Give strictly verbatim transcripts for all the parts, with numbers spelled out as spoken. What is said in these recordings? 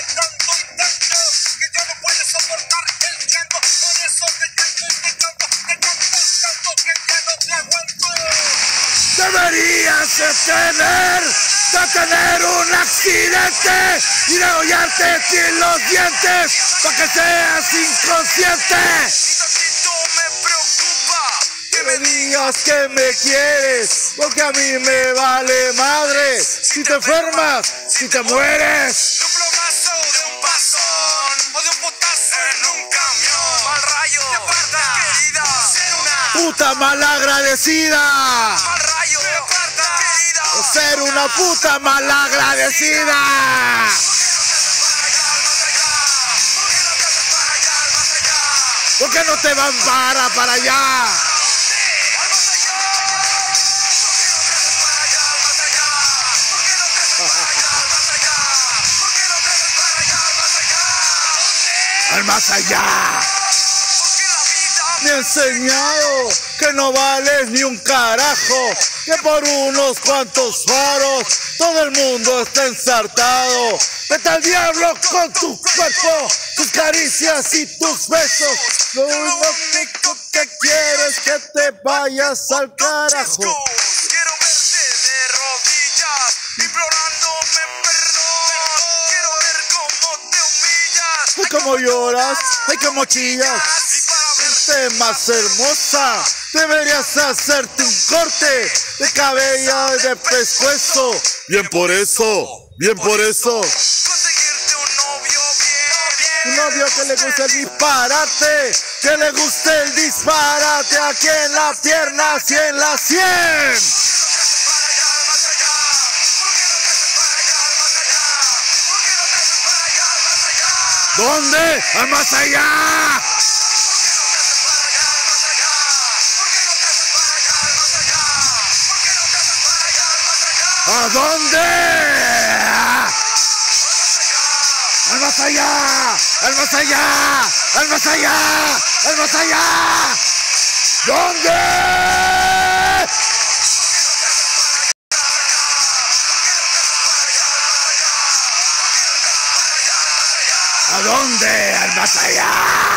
Deberías de tener, de tener un accidente y degollarte sin los dientes para que seas inconsciente. Que me digas que me quieres, porque a mí me vale madre. Si te enfermas, si te mueres. Un plomazo de un pasón o de un putazo en un camión. Mal rayo, te parta, querida. Ser una Puta malagradecida. mal rayo, te parta, querida. Ser una puta malagradecida. ¿Por qué no te van para para allá? Al más allá. Me ha enseñado que no vales ni un carajo, que por unos cuantos faros todo el mundo está ensartado. Vete al diablo con tu cuerpo, tus caricias y tus besos. Lo único que quiero es que te vayas al carajo. Quiero verte de rodillas, implorándome perdón. Quiero ver cómo te humillas. Ay, cómo lloras, ay, cómo chillas. Y para Verte más hermosa, deberías hacerte un corte de cabello y de pescuezo. Bien por eso, bien por eso. conseguirte un novio bien, Un novio que le guste el disparate, que le guste el disparate aquí en la pierna, así en la sien. ¿Dónde? ¡Al más allá! ¿A dónde? ¡Al más allá! ¡Al más allá! ¡Al más allá! ¡Al más allá! ¿Dónde? ¿A dónde? ¡Al más allá!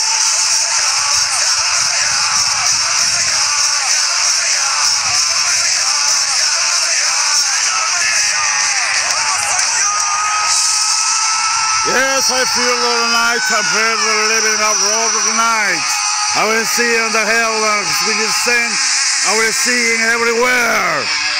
Yes, I feel the night, I feel the living of all the night. I will see in the hell, when you sing, I will see everywhere.